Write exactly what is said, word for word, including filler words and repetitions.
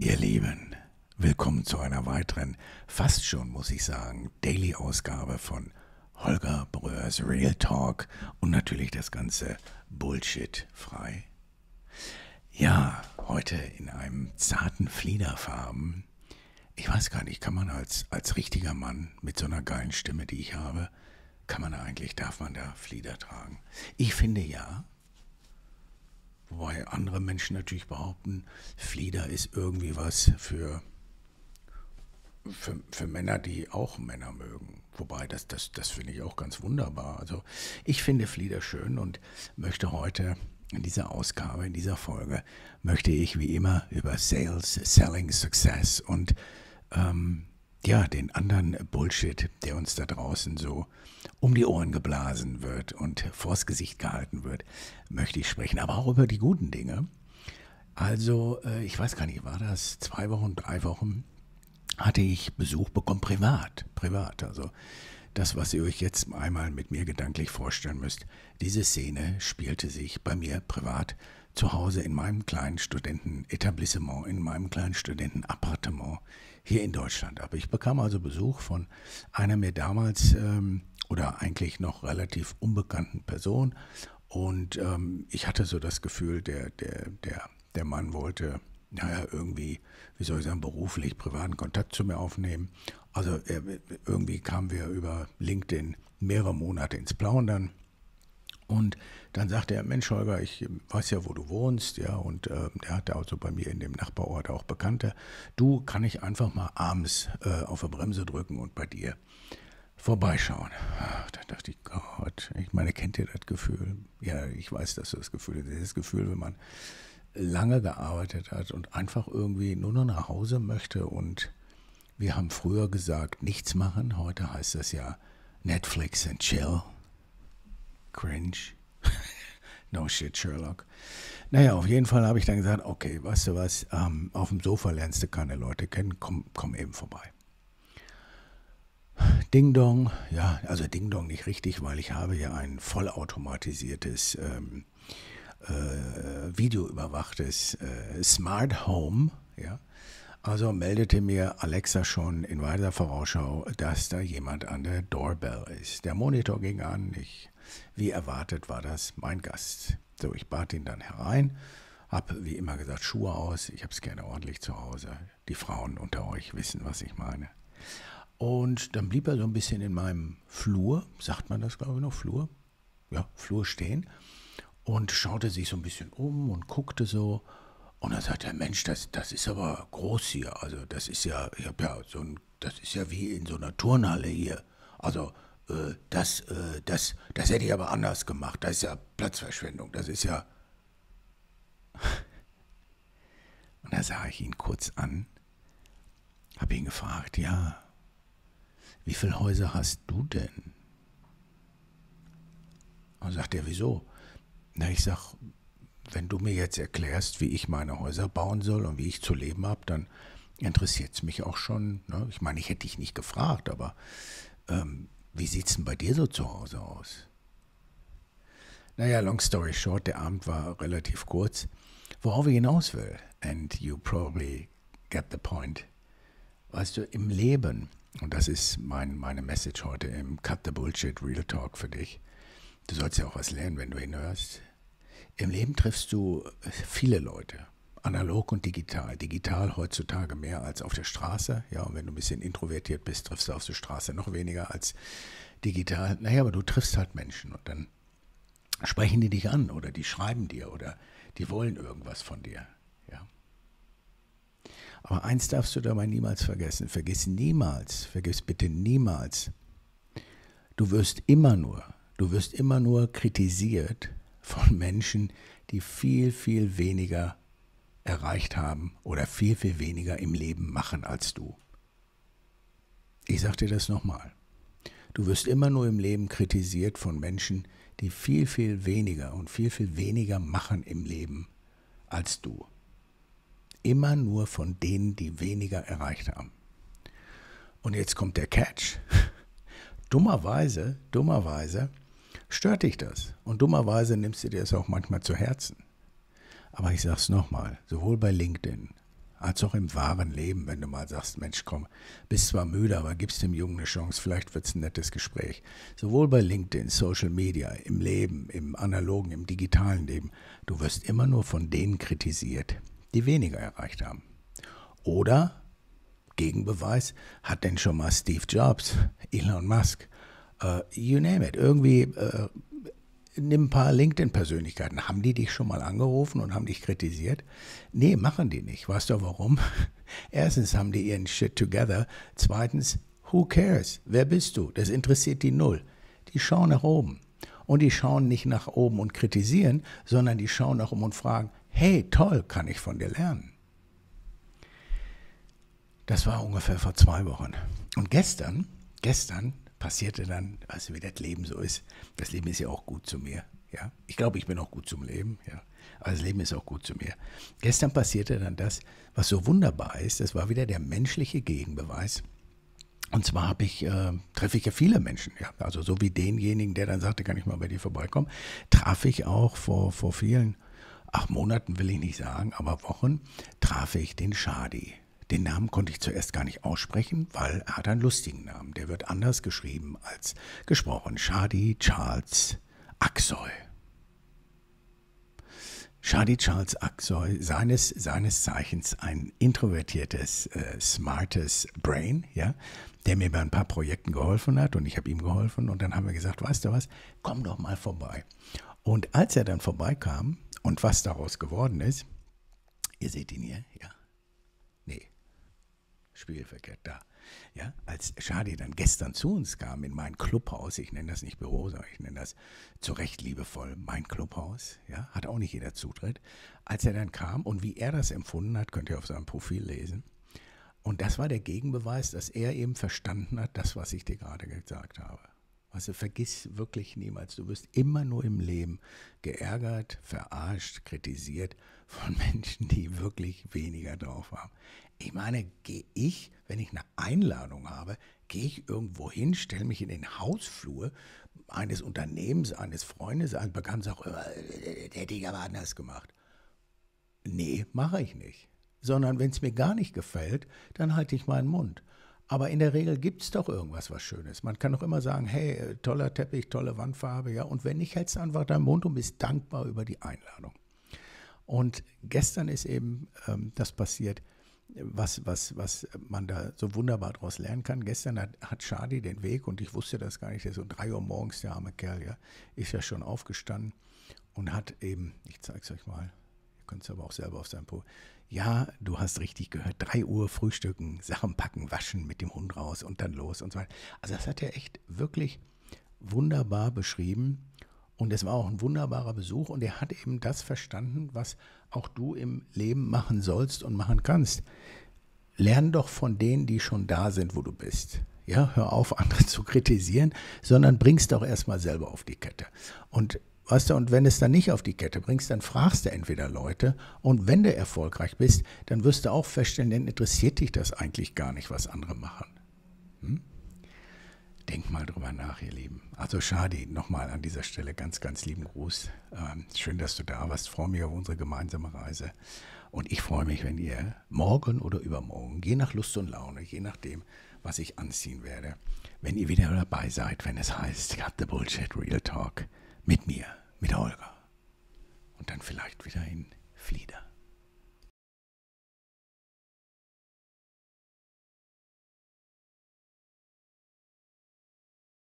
Ihr Lieben, willkommen zu einer weiteren, fast schon muss ich sagen, Daily-Ausgabe von Holger Bröers Real Talk und natürlich das Ganze Bullshit frei. Ja, heute in einem zarten Fliederfarben. Ich weiß gar nicht, kann man als, als richtiger Mann mit so einer geilen Stimme, die ich habe, kann man da eigentlich, darf man da Flieder tragen? Ich finde ja. Wobei andere Menschen natürlich behaupten, Flieder ist irgendwie was für, für, für Männer, die auch Männer mögen. Wobei, das, das, das finde ich auch ganz wunderbar. Also ich finde Flieder schön und möchte heute in dieser Ausgabe, in dieser Folge, möchte ich wie immer über Sales, Selling, Success und ähm, ja, den anderen Bullshit, der uns da draußen so um die Ohren geblasen wird und vors Gesicht gehalten wird, möchte ich sprechen. Aber auch über die guten Dinge. Also, äh, ich weiß gar nicht, war das zwei Wochen, drei Wochen, hatte ich Besuch bekommen, privat, privat. Also das, was ihr euch jetzt einmal mit mir gedanklich vorstellen müsst, diese Szene spielte sich bei mir privat zu Hause in meinem kleinen Studentenetablissement, in meinem kleinen Studentenappartement hier in Deutschland. Aber ich bekam also Besuch von einer mir damals ähm, oder eigentlich noch relativ unbekannten Person und ähm, ich hatte so das Gefühl, der, der, der, der Mann wollte, naja, irgendwie, wie soll ich sagen, beruflich, privaten Kontakt zu mir aufnehmen. Also er, irgendwie kamen wir über LinkedIn mehrere Monate ins Plaudern. Und dann sagte er, Mensch Holger, ich weiß ja, wo du wohnst, ja, und äh, der hatte also bei mir in dem Nachbarort auch Bekannte. Du, kann ich einfach mal abends äh, auf der Bremse drücken und bei dir vorbeischauen. Ach, da dachte ich, Gott, ich meine, kennt ihr das Gefühl? Ja, ich weiß, dass du das Gefühl hast. Das Gefühl, wenn man lange gearbeitet hat und einfach irgendwie nur noch nach Hause möchte und wir haben früher gesagt, nichts machen. Heute heißt das ja Netflix and chill. Cringe. No shit, Sherlock. Naja, auf jeden Fall habe ich dann gesagt, okay, weißt du was, ähm, auf dem Sofa lernst du keine Leute kennen, komm, komm eben vorbei. Ding Dong, ja, also Ding Dong nicht richtig, weil ich habe ja ein vollautomatisiertes, ähm, äh, videoüberwachtes äh, Smart Home, ja. Also meldete mir Alexa schon in weiter Vorausschau, dass da jemand an der Doorbell ist. Der Monitor ging an, ich, wie erwartet war das mein Gast. So, ich bat ihn dann herein, habe wie immer gesagt Schuhe aus, ich habe es gerne ordentlich zu Hause. Die Frauen unter euch wissen, was ich meine. Und dann blieb er so ein bisschen in meinem Flur, sagt man das glaube ich noch, Flur? Ja, Flur stehen und schaute sich so ein bisschen um und guckte so. Und dann sagt er, Mensch, das, das ist aber groß hier. Also das ist ja, ich hab ja so ein, das ist ja wie in so einer Turnhalle hier. Also äh, das, äh, das, das hätte ich aber anders gemacht. Das ist ja Platzverschwendung. Das ist ja. Und da sah ich ihn kurz an, habe ihn gefragt, ja, wie viele Häuser hast du denn? Und sagt er, wieso? Na, ich sag, wenn du mir jetzt erklärst, wie ich meine Häuser bauen soll und wie ich zu leben habe, dann interessiert es mich auch schon. Ne? Ich meine, ich hätte dich nicht gefragt, aber ähm, wie sieht es denn bei dir so zu Hause aus? Naja, long story short, der Abend war relativ kurz. Worauf ich hinaus will, and you probably get the point, weißt du, im Leben, und das ist mein, meine Message heute im Cut the Bullshit Real Talk für dich, du sollst ja auch was lernen, wenn du ihn hörst. Im Leben triffst du viele Leute, analog und digital. Digital heutzutage mehr als auf der Straße. Ja, und wenn du ein bisschen introvertiert bist, triffst du auf der Straße noch weniger als digital. Naja, aber du triffst halt Menschen und dann sprechen die dich an oder die schreiben dir oder die wollen irgendwas von dir. Ja. Aber eins darfst du dabei niemals vergessen. Vergiss niemals, vergiss bitte niemals, du wirst immer nur, du wirst immer nur kritisiert von Menschen, die viel, viel weniger erreicht haben oder viel, viel weniger im Leben machen als du. Ich sage dir das nochmal. Du wirst immer nur im Leben kritisiert von Menschen, die viel, viel weniger und viel, viel weniger machen im Leben als du. Immer nur von denen, die weniger erreicht haben. Und jetzt kommt der Catch. Dummerweise, dummerweise stört dich das. Und dummerweise nimmst du dir das auch manchmal zu Herzen. Aber ich sage es nochmal, sowohl bei LinkedIn als auch im wahren Leben, wenn du mal sagst, Mensch, komm, bist zwar müde, aber gibst dem Jungen eine Chance, vielleicht wird es ein nettes Gespräch. Sowohl bei LinkedIn, Social Media, im Leben, im analogen, im digitalen Leben, du wirst immer nur von denen kritisiert, die weniger erreicht haben. Oder, Gegenbeweis, hat denn schon mal Steve Jobs, Elon Musk, uh, you name it, irgendwie... Uh, Nimm ein paar LinkedIn-Persönlichkeiten. Haben die dich schon mal angerufen und haben dich kritisiert? Nee, machen die nicht. Weißt du warum? Erstens haben die ihren Shit together. Zweitens, who cares? Wer bist du? Das interessiert die null. Die schauen nach oben. Und die schauen nicht nach oben und kritisieren, sondern die schauen nach oben und fragen, hey, toll, kann ich von dir lernen? Das war ungefähr vor zwei Wochen. Und gestern, gestern, passierte dann, weißt du, wie das Leben so ist. Das Leben ist ja auch gut zu mir. Ja? Ich glaube, ich bin auch gut zum Leben. Ja? Aber das Leben ist auch gut zu mir. Gestern passierte dann das, was so wunderbar ist. Das war wieder der menschliche Gegenbeweis. Und zwar habe ich, äh, treffe ich ja viele Menschen. Ja? Also so wie denjenigen, der dann sagte, kann ich mal bei dir vorbeikommen, traf ich auch vor, vor vielen, ach Monaten will ich nicht sagen, aber Wochen, traf ich den Shadi. Den Namen konnte ich zuerst gar nicht aussprechen, weil er hat einen lustigen Namen. Der wird anders geschrieben als gesprochen. Shadi Charles Aksoy. Shadi Charles Aksoy, seines, seines Zeichens ein introvertiertes, äh, smartes Brain, ja, der mir bei ein paar Projekten geholfen hat und ich habe ihm geholfen und dann haben wir gesagt, weißt du was, komm doch mal vorbei. Und als er dann vorbeikam und was daraus geworden ist, ihr seht ihn hier, ja, nee, Spielverkehr da. Ja, als Shadi dann gestern zu uns kam in mein Clubhaus, ich nenne das nicht Büro, sondern ich nenne das zu Recht liebevoll mein Clubhaus, ja, hat auch nicht jeder Zutritt. Als er dann kam und wie er das empfunden hat, könnt ihr auf seinem Profil lesen. Und das war der Gegenbeweis, dass er eben verstanden hat, das, was ich dir gerade gesagt habe. Also vergiss wirklich niemals, du wirst immer nur im Leben geärgert, verarscht, kritisiert von Menschen, die wirklich weniger drauf haben. Ich meine, gehe ich, wenn ich eine Einladung habe, gehe ich irgendwo hin, stelle mich in den Hausflur eines Unternehmens, eines Freundes, ein Bekannter sagt, der hätte ich aber anders gemacht. Nee, mache ich nicht. Sondern wenn es mir gar nicht gefällt, dann halte ich meinen Mund. Aber in der Regel gibt es doch irgendwas, was Schönes. Man kann doch immer sagen, hey, toller Teppich, tolle Wandfarbe, ja. Und wenn nicht, hältst du einfach deinen Mund und bist dankbar über die Einladung. Und gestern ist eben ähm, das passiert, was, was, was man da so wunderbar daraus lernen kann. Gestern hat, hat Shadi den Weg, und ich wusste das gar nicht, der ist um drei Uhr morgens, der arme Kerl, ja, ist ja schon aufgestanden und hat eben, ich zeige es euch mal, ihr könnt es aber auch selber auf seinem Po. Ja, du hast richtig gehört, drei Uhr frühstücken, Sachen packen, waschen, mit dem Hund raus und dann los und so weiter. Also das hat er echt wirklich wunderbar beschrieben. Und es war auch ein wunderbarer Besuch und er hat eben das verstanden, was auch du im Leben machen sollst und machen kannst. Lern doch von denen, die schon da sind, wo du bist. Ja, hör auf, andere zu kritisieren, sondern bringst doch erstmal selber auf die Kette. Und weißt du, und wenn es dann nicht auf die Kette bringst, dann fragst du entweder Leute und wenn du erfolgreich bist, dann wirst du auch feststellen, dann interessiert dich das eigentlich gar nicht, was andere machen. Hm? Denk mal drüber nach, ihr Lieben. Also Shadi, nochmal an dieser Stelle ganz, ganz lieben Gruß. Ähm, schön, dass du da warst. Ich freue mich auf unsere gemeinsame Reise. Und ich freue mich, wenn ihr morgen oder übermorgen, je nach Lust und Laune, je nachdem, was ich anziehen werde, wenn ihr wieder dabei seid, wenn es heißt, Cut the Bullshit Real Talk mit mir, mit Holger. Und dann vielleicht wieder in Flieder.